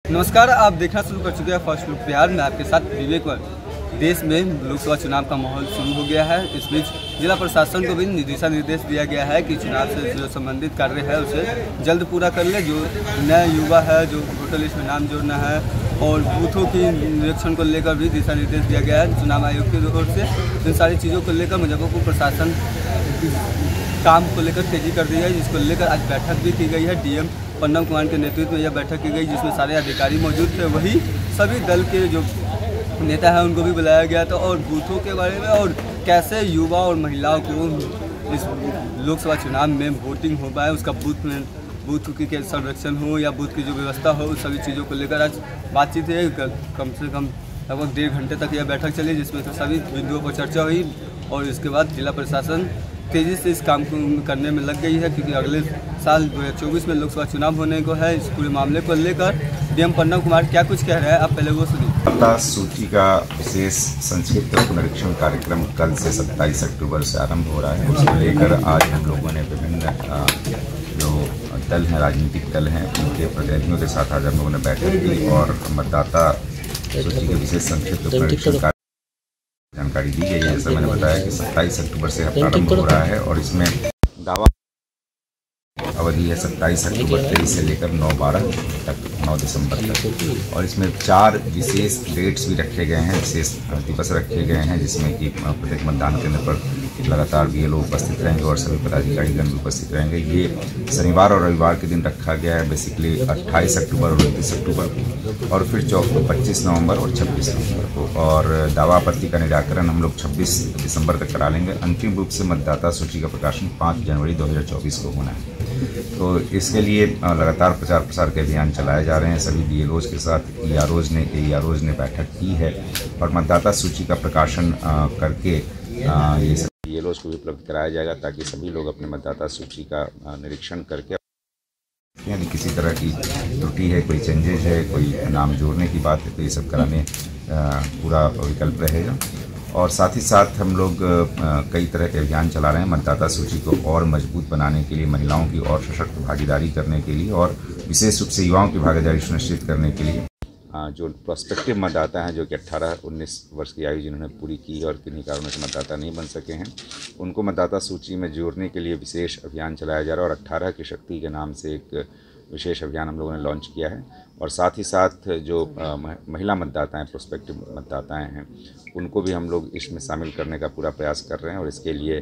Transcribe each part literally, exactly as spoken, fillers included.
नमस्कार, आप देखना शुरू कर चुके हैं फर्स्ट लुक बिहार में। आपके साथ विवेक वर। देश में लोकसभा चुनाव का माहौल शुरू हो गया है। इस बीच जिला प्रशासन को भी दिशा निर्देश दिया गया है कि चुनाव से जो संबंधित कार्य है उसे जल्द पूरा कर ले। जो नए युवा है, जो वोटर लिस्ट में नाम जोड़ना है और बूथों की निरीक्षण को लेकर भी दिशा निर्देश दिया गया है चुनाव आयोग की ओर से। इन सारी चीज़ों को लेकर मुजफ्फरपुर प्रशासन काम को लेकर तेजी कर दी है, जिसको लेकर आज बैठक भी की गई है। डीएम पन्नम कुमार के नेतृत्व में यह बैठक की गई, जिसमें सारे अधिकारी मौजूद थे। वही सभी दल के जो नेता हैं उनको भी बुलाया गया था और बूथों के बारे में और कैसे युवा और महिलाओं को इस लोकसभा चुनाव में वोटिंग हो पाए, उसका बूथ में बूथ की के संरक्षण हो या बूथ की जो व्यवस्था हो, उस सभी चीज़ों को लेकर आज बातचीत है। कम से कम लगभग डेढ़ घंटे तक यह बैठक चली, जिसमें तो सभी बिंदुओं पर चर्चा हुई और इसके बाद जिला प्रशासन तेज़ी से इस काम को करने में लग गई है, क्योंकि अगले साल दो हज़ार चौबीस में लोकसभा चुनाव होने को है। इस पूरे मामले को लेकर डीएम पन्नम कुमार क्या कुछ कह रहे हैं, आप पहले वो सुनिए। मतदाता सूची का विशेष संक्षिप्त पुनरीक्षण कार्यक्रम कल से सत्ताईस अक्टूबर से आरंभ हो रहा है। उसको लेकर आज हम लोगों ने विभिन्न जो दल हैं, राजनीतिक दल हैं, उनके प्रतिनिधियों के साथ आज हम लोगों ने बैठक की और मतदाता सूची के विशेष संक्षिप्त पुनरीक्षण जानकारी दी गई है। जैसा मैंने बताया कि सत्ताईस अक्टूबर से प्रारंभ हो रहा है और इसमें दावा अवधि है सत्ताईस अक्टूबर तेईस से लेकर नौ बारह तक, नौ दिसंबर तक। और इसमें चार विशेष डेट्स भी रखे गए हैं, विशेष दिवस रखे गए हैं, जिसमें कि प्रत्येक मतदान केंद्र पर लगातार बीएलओ उपस्थित रहेंगे और सभी पदाधिकारीगण भी उपस्थित रहेंगे। ये शनिवार और रविवार के दिन रखा गया है, बेसिकली अट्ठाईस अक्टूबर और उनतीस अक्टूबर को, और फिर चौक पच्चीस नवंबर और छब्बीस नवंबर को। और दावा आपत्ति का निराकरण हम लोग छब्बीस दिसंबर तक करा लेंगे। अंतिम रूप से मतदाता सूची का प्रकाशन पाँच जनवरी दो हज़ार चौबीस को होना है। तो इसके लिए लगातार प्रचार प्रसार के अभियान चलाए जा रहे हैं। सभी बीएलओज के साथ ईआरओज ने एईआरओज ने बैठक की है और मतदाता सूची का प्रकाशन करके ये सभी बीएलओज को भी उपलब्ध कराया जाएगा, ताकि सभी लोग अपने मतदाता सूची का निरीक्षण करके यदि किसी तरह की त्रुटि है, कोई चेंजेज है, कोई नाम जोड़ने की बात है, तो ये सब कराने पूरा विकल्प रहेगा। और साथ ही साथ हम लोग कई तरह के अभियान चला रहे हैं मतदाता सूची को और मजबूत बनाने के लिए, महिलाओं की और सशक्त भागीदारी करने के लिए और विशेष रूप से युवाओं की भागीदारी सुनिश्चित करने के लिए। जो प्रोस्पेक्टिव मतदाता हैं, जो कि अट्ठारह उन्नीस वर्ष की आयु जिन्होंने पूरी की और किन्हीं कारणों से मतदाता नहीं बन सके हैं, उनको मतदाता सूची में जोड़ने के लिए विशेष अभियान चलाया जा रहा है। और अट्ठारह की शक्ति के नाम से एक विशेष अभियान हम लोगों ने लॉन्च किया है। और साथ ही साथ जो महिला मतदाता हैं, प्रोस्पेक्टिव मतदाताएं हैं, उनको भी हम लोग इसमें शामिल करने का पूरा प्रयास कर रहे हैं। और इसके लिए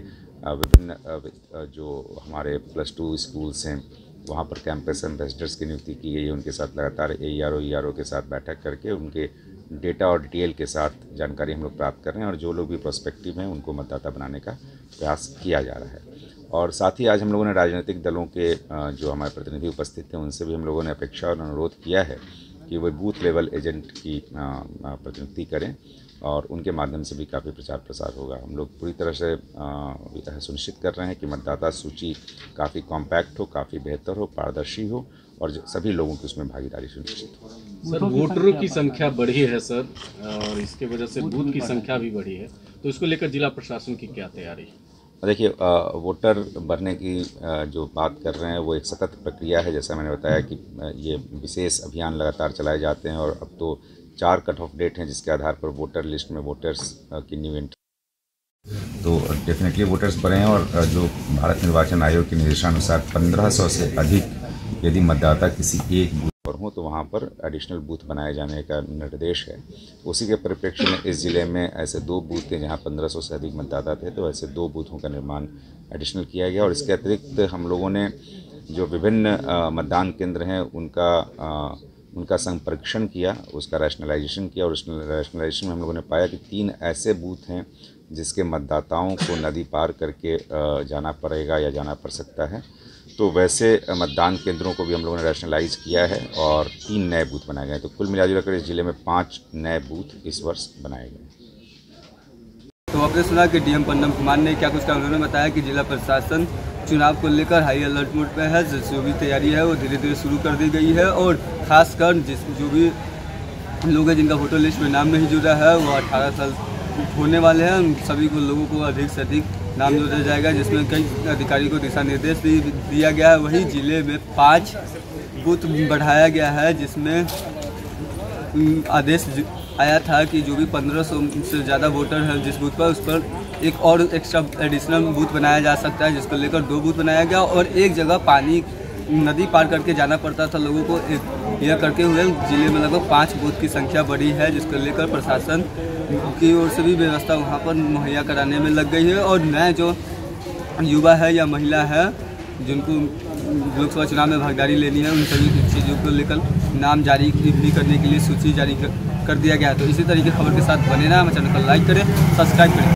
विभिन्न जो हमारे प्लस टू स्कूल्स हैं, वहाँ पर कैंपस एम्बेसडर्स की नियुक्ति की गई है। उनके साथ लगातार एईआरओ ईआरओ के साथ बैठक करके उनके डेटा और डिटेल के साथ जानकारी हम लोग प्राप्त कर रहे हैं। और जो लोग भी प्रोस्पेक्टिव हैं उनको मतदाता बनाने का प्रयास किया जा रहा है। और साथ ही आज हम लोगों ने राजनीतिक दलों के जो हमारे प्रतिनिधि उपस्थित थे, उनसे भी हम लोगों ने अपेक्षा और अनुरोध किया है कि वो बूथ लेवल एजेंट की प्रतिनियुक्ति करें और उनके माध्यम से भी काफ़ी प्रचार प्रसार होगा। हम लोग पूरी तरह से सुनिश्चित कर रहे हैं कि मतदाता सूची काफ़ी कॉम्पैक्ट हो, काफ़ी बेहतर हो, पारदर्शी हो और सभी लोगों की उसमें भागीदारी सुनिश्चित हो। सर, वोटरों की संख्या बढ़ी है सर, और इसके वजह से बूथ की संख्या भी बढ़ी है, तो इसको लेकर जिला प्रशासन की क्या तैयारी है? देखिए, वोटर बढ़ने की जो बात कर रहे हैं वो एक सतत प्रक्रिया है। जैसा मैंने बताया कि ये विशेष अभियान लगातार चलाए जाते हैं और अब तो चार कट ऑफ डेट हैं, जिसके आधार पर वोटर लिस्ट में वोटर्स की न्यू एंट्री, तो डेफिनेटली वोटर्स बढ़े हैं। और जो भारत निर्वाचन आयोग के निर्देशानुसार पंद्रह सौ से अधिक यदि मतदाता किसी एक बूथ पर हों तो वहाँ पर एडिशनल बूथ बनाए जाने का निर्देश है। उसी के परिप्रेक्ष्य में इस ज़िले में ऐसे दो बूथ थे जहाँ पंद्रह सौ से अधिक मतदाता थे, तो ऐसे दो बूथों का निर्माण एडिशनल किया गया। और इसके अतिरिक्त हम लोगों ने जो विभिन्न मतदान केंद्र हैं उनका आ, उनका संपरीक्षण किया, उसका रैशनलाइजेशन किया। और उस रैशनलाइजेशन में हम लोगों ने पाया कि तीन ऐसे बूथ हैं जिसके मतदाताओं को नदी पार करके जाना पड़ेगा या जाना पड़ सकता है, तो वैसे मतदान केंद्रों को भी हम लोगों ने रैशनलाइज किया है और तीन नए बूथ बनाए गए। तो कुल मिलाजुलाकर इस जिले में पाँच नए बूथ इस वर्ष बनाए गए। तो आपने सुना कि डीएम पन्नम कुमार ने क्या कुछ कहा। उन्होंने बताया कि जिला प्रशासन चुनाव को लेकर हाई अलर्ट मोड पे है। जो भी तैयारी है वो धीरे धीरे शुरू कर दी गई है और खासकर जिस जो भी लोग हैं जिनका वोटर लिस्ट में नाम नहीं जुड़ा है, वो अठारह साल होने वाले हैं, उन सभी को लोगों को अधिक से अधिक नाम जोड़ा जाएगा, जिसमें कई अधिकारी को दिशा निर्देश भी दिया गया है। वही जिले में पाँच बूथ बढ़ाया गया है, जिसमें आदेश आया था कि जो भी पंद्रह सौ से ज़्यादा वोटर हैं जिस बूथ पर, उस पर एक और एक्स्ट्रा एडिशनल बूथ बनाया जा सकता है, जिसको लेकर दो बूथ बनाया गया। और एक जगह पानी नदी पार करके जाना पड़ता था लोगों को, एक यह करके हुए जिले में लगभग पाँच बूथ की संख्या बढ़ी है, जिसको लेकर प्रशासन की ओर से भी व्यवस्था वहाँ पर मुहैया कराने में लग गई है। और नए जो युवा है या महिला है जिनको लोकसभा चुनाव में भागीदारी लेनी है, उन सभी चीज़ों को लेकर नाम जारी भी करने के लिए सूची जारी कर, कर दिया गया है। तो इसी तरीके खबर के साथ बने रहा, हमारे चैनल को लाइक करें, सब्सक्राइब करें।